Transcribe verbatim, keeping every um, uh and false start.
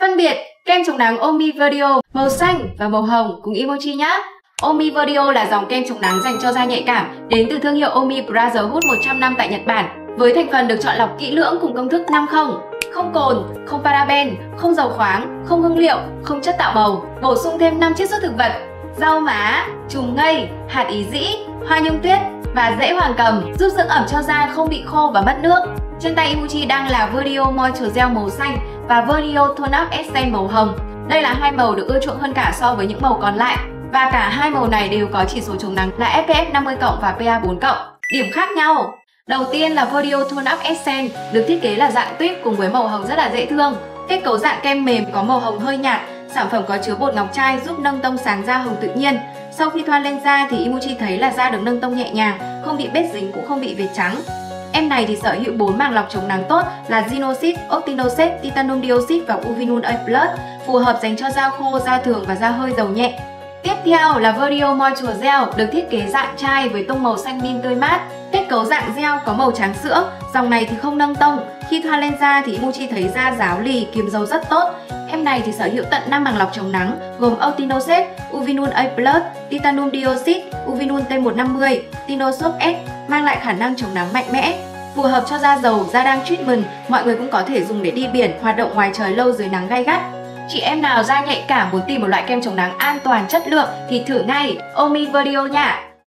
Phân biệt kem chống nắng Omi Verdio màu xanh và màu hồng cùng emoji nhé. Omi Verdio là dòng kem chống nắng dành cho da nhạy cảm đến từ thương hiệu Omi Brotherhood một trăm năm tại Nhật Bản, với thành phần được chọn lọc kỹ lưỡng cùng công thức năm không. Không cồn, không paraben, không dầu khoáng, không hương liệu, không chất tạo màu. Bổ sung thêm năm chiết xuất thực vật: rau má, trùng ngây, hạt ý dĩ, hoa nhung tuyết và rễ hoàng cầm, giúp dưỡng ẩm cho da không bị khô và mất nước. Trên tay emoji đang là Verdio Moisture Gel màu xanh và Verdio Tone Up Essence màu hồng. Đây là hai màu được ưa chuộng hơn cả so với những màu còn lại. Và cả hai màu này đều có chỉ số chống nắng là ép pê ép năm mươi cộng và pê a bốn cộng. Điểm khác nhau: đầu tiên là Verdio Tone Up Essence được thiết kế là dạng tuyết cùng với màu hồng rất là dễ thương. Kết cấu dạng kem mềm có màu hồng hơi nhạt. Sản phẩm có chứa bột ngọc trai giúp nâng tông sáng da hồng tự nhiên. Sau khi thoa lên da thì emoji thấy là da được nâng tông nhẹ nhàng, không bị bết dính cũng không bị vệt trắng. Em này thì sở hữu bốn màng lọc chống nắng tốt là Zinocid, Octinoxate, Titanium Dioxide và Uvinul A plus, phù hợp dành cho da khô, da thường và da hơi dầu nhẹ. Tiếp theo là Verdio Moisture Gel được thiết kế dạng chai với tông màu xanh min tươi mát. Kết cấu dạng gel có màu trắng sữa, dòng này thì không nâng tông. Khi thoa lên da thì emoji thấy da ráo lì, kiềm dầu rất tốt. Em này thì sở hữu tận năm màng lọc chống nắng gồm Octinoxate, Uvinul A plus, Titanium Dioxide, Uvinul T một năm mươi, Tinosoc S, mang lại khả năng chống nắng mạnh mẽ. Phù hợp cho da dầu, da đang treatment, mọi người cũng có thể dùng để đi biển, hoạt động ngoài trời lâu dưới nắng gay gắt. Chị em nào da nhạy cảm muốn tìm một loại kem chống nắng an toàn, chất lượng thì thử ngay Omi Verdio nha!